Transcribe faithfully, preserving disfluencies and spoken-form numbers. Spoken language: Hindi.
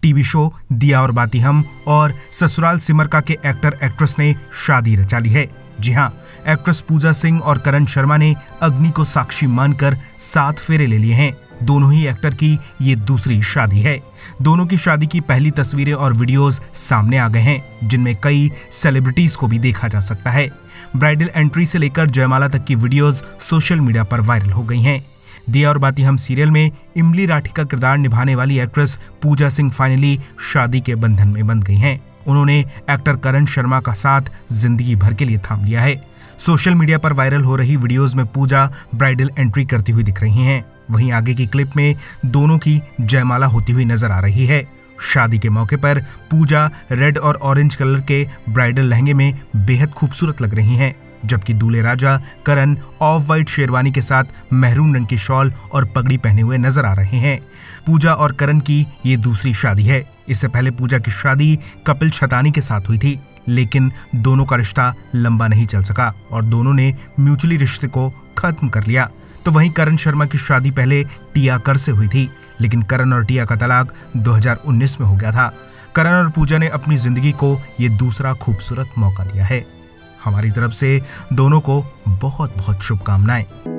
टीवी शो दिया और बाती हम और ससुराल सिमरका के एक्टर एक्ट्रेस ने शादी रचा ली है। जी हाँ, एक्ट्रेस पूजा सिंह और करण शर्मा ने अग्नि को साक्षी मानकर सात फेरे ले लिए हैं। दोनों ही एक्टर की ये दूसरी शादी है। दोनों की शादी की पहली तस्वीरें और वीडियोस सामने आ गए हैं, जिनमें कई सेलिब्रिटीज को भी देखा जा सकता है। ब्राइडल एंट्री से लेकर जयमाला तक की वीडियोस सोशल मीडिया पर वायरल हो गई हैं। दिया और बाती हम सीरियल में इमली राठी का किरदार निभाने वाली एक्ट्रेस पूजा सिंह फाइनली शादी के बंधन में बंध गई हैं। उन्होंने एक्टर करण शर्मा का साथ जिंदगी भर के लिए थाम लिया है। सोशल मीडिया पर वायरल हो रही वीडियोस में पूजा ब्राइडल एंट्री करती हुई दिख रही हैं। वहीं आगे की क्लिप में दोनों की जयमाला होती हुई नजर आ रही है। शादी के मौके पर पूजा रेड और ऑरेंज कलर के ब्राइडल लहंगे में बेहद खूबसूरत लग रही हैं, जबकि दूल्हे राजा करण ऑफ वाइट शेरवानी के साथ मैरून रंग की शॉल और पगड़ी पहने हुए नजर आ रहे हैं। पूजा और करण की ये दूसरी शादी है। इससे पहले पूजा की शादी कपिल छतानी के साथ हुई थी, लेकिन दोनों का रिश्ता लंबा नहीं चल सका और दोनों ने म्यूचुअली रिश्ते को खत्म कर लिया। तो वहीं करण शर्मा की शादी पहले टिया कर से हुई थी, लेकिन करण और टिया का तलाक दो हज़ार उन्नीस में हो गया था। करण और पूजा ने अपनी जिंदगी को ये दूसरा खूबसूरत मौका दिया है। हमारी तरफ से दोनों को बहुत बहुत शुभकामनाएं।